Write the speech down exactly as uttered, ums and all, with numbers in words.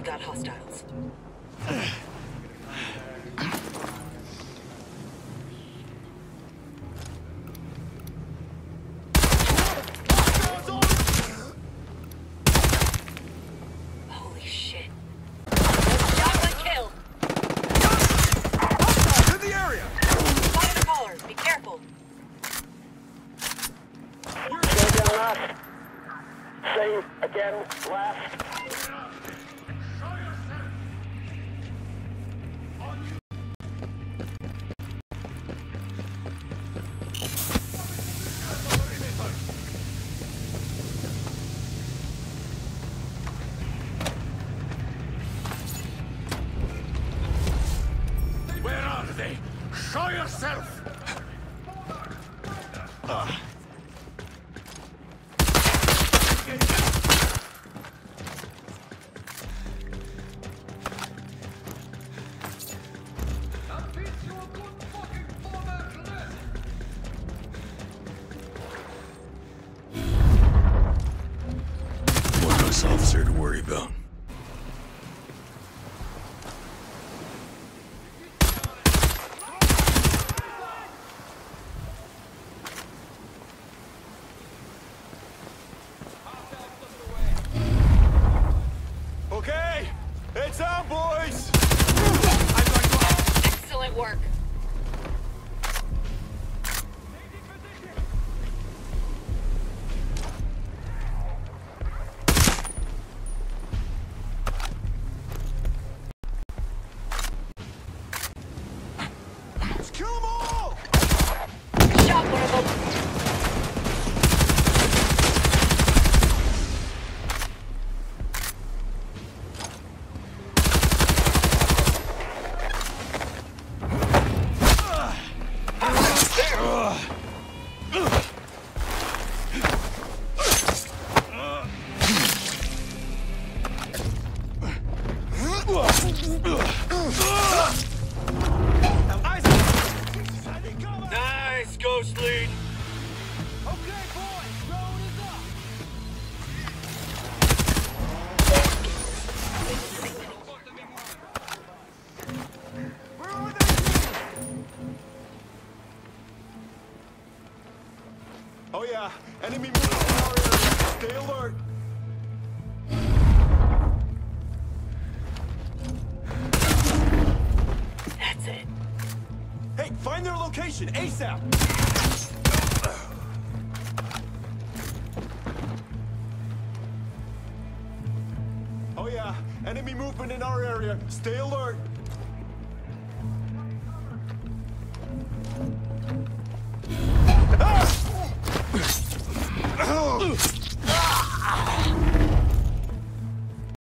Got hostiles. Holy shit. Shotgun kill! In the area! Spotted a caller. Be careful. Go down last. Save again, last. Where are they? Show yourself! Uh. One less officer to worry about. Okay, it's on, boys! Excellent work. Let's kill them all! Shot one of them. Nice, Ghost Lead! Okay, boys, road is up. Where are they? Oh yeah, enemy moving in our area. Stay alert. That's it. Hey, find their location, ASAP! Oh yeah, enemy movement in our area. Stay alert.